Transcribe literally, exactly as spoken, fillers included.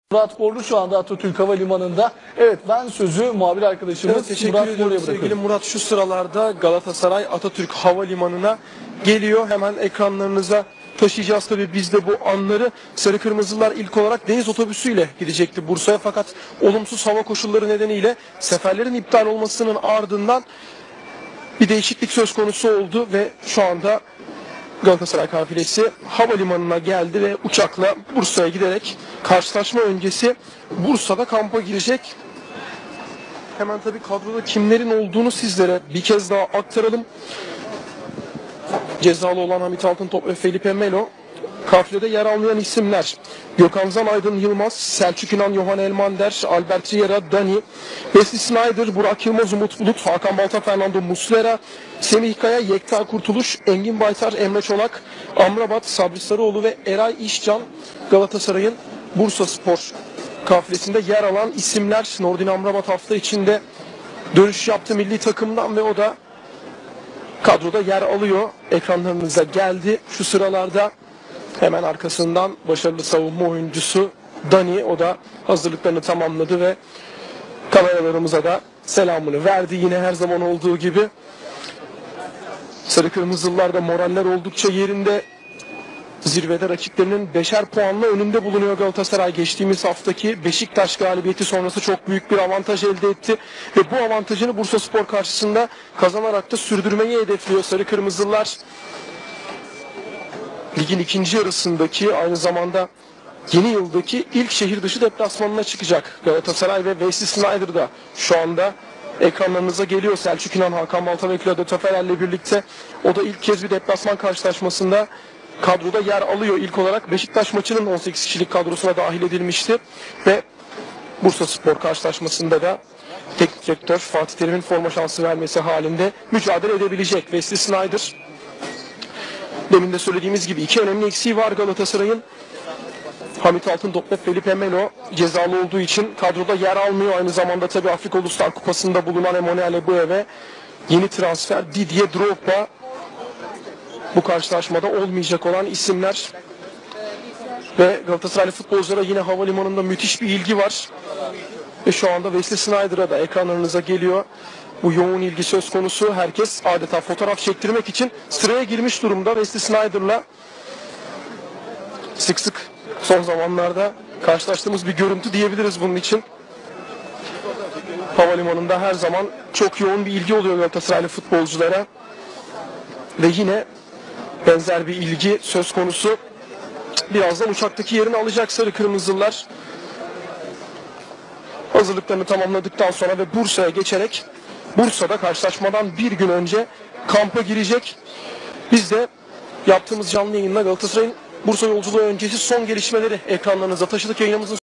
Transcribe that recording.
Murat Borlu şu anda Atatürk Havalimanı'nda. Evet, ben sözü muhabir arkadaşımız Evet, teşekkür Murat ediyorum Borlu'ya sevgili bırakıyorum. Murat. Şu sıralarda Galatasaray Atatürk Havalimanı'na geliyor. Hemen ekranlarınıza taşıyacağız tabii biz de bu anları. Sarı Kırmızılar ilk olarak deniz otobüsüyle gidecekti Bursa'ya, fakat olumsuz hava koşulları nedeniyle seferlerin iptal olmasının ardından bir değişiklik söz konusu oldu ve şu anda Galatasaray kafilesi havalimanına geldi ve uçakla Bursa'ya giderek karşılaşma öncesi Bursa'da kampa girecek. Hemen tabii kadroda kimlerin olduğunu sizlere bir kez daha aktaralım. Cezalı olan Hamit Altıntop ve Felipe Melo. Kafilede yer almayan isimler: Gökhan Zan, Aydın Yılmaz, Selçuk İnan, Johan Elmander, Albert Riera, Dani, Wesley Sneijder, Burak Yılmaz, Umut Bulut, Hakan Balta, Fernando Muslera, Semih Kaya, Yekta Kurtuluş, Engin Baytar, Emre Çolak, Amrabat, Sabri Sarıoğlu ve Eray İşcan Galatasaray'ın Bursaspor kafilesinde yer alan isimler. Nordin Amrabat hafta içinde dönüş yaptı milli takımdan ve o da kadroda yer alıyor. Ekranlarınıza geldi. Şu sıralarda hemen arkasından başarılı savunma oyuncusu Dani, o da hazırlıklarını tamamladı ve kameralarımıza da selamını verdi. Yine her zaman olduğu gibi Sarı Kırmızılılarda moraller oldukça yerinde. Zirvede rakiplerinin beşer puanla önünde bulunuyor Galatasaray. Geçtiğimiz haftaki Beşiktaş galibiyeti sonrası çok büyük bir avantaj elde etti ve bu avantajını Bursaspor karşısında kazanarak da sürdürmeyi hedefliyor Sarı Kırmızılar. Ligin ikinci yarısındaki, aynı zamanda yeni yıldaki ilk şehir dışı deplasmanına çıkacak Galatasaray ve Wesley Sneijder da şu anda ekranlarınıza geliyor. Selçuk İnan, Hakan Balta ve Claudio Taffarel'le birlikte o da ilk kez bir deplasman karşılaşmasında kadroda yer alıyor. İlk olarak Beşiktaş maçının on sekiz kişilik kadrosuna dahil edilmişti ve Bursaspor karşılaşmasında da teknik direktör Fatih Terim'in forma şansı vermesi halinde mücadele edebilecek Wesley Sneijder. Demin de söylediğimiz gibi iki önemli eksiği var Galatasaray'ın. Hamit Altıntop ve Felipe Melo cezalı olduğu için kadroda yer almıyor. Aynı zamanda tabii Afrika Uluslar Kupası'nda bulunan Emmanuel Eboué ve yeni transfer Didier Drogba bu karşılaşmada olmayacak olan isimler. Ve Galatasaraylı futbolculara yine havalimanında müthiş bir ilgi var. Ve şu anda Wesley Sneijder'a da ekranlarınıza geliyor. Bu yoğun ilgi söz konusu. Herkes adeta fotoğraf çektirmek için sıraya girmiş durumda. Wesley Sneijder'la sık sık son zamanlarda karşılaştığımız bir görüntü diyebiliriz bunun için. Havalimanında her zaman çok yoğun bir ilgi oluyor Galatasaraylı futbolculara. Ve yine benzer bir ilgi söz konusu. Birazdan uçaktaki yerini alacak Sarı Kırmızılar. Hazırlıklarını tamamladıktan sonra ve Bursa'ya geçerek Bursa'da karşılaşmadan bir gün önce kampa girecek. Biz de yaptığımız canlı yayınla Galatasaray'ın Bursa yolculuğu öncesi son gelişmeleri ekranlarınıza taşıdık. Yayınımızın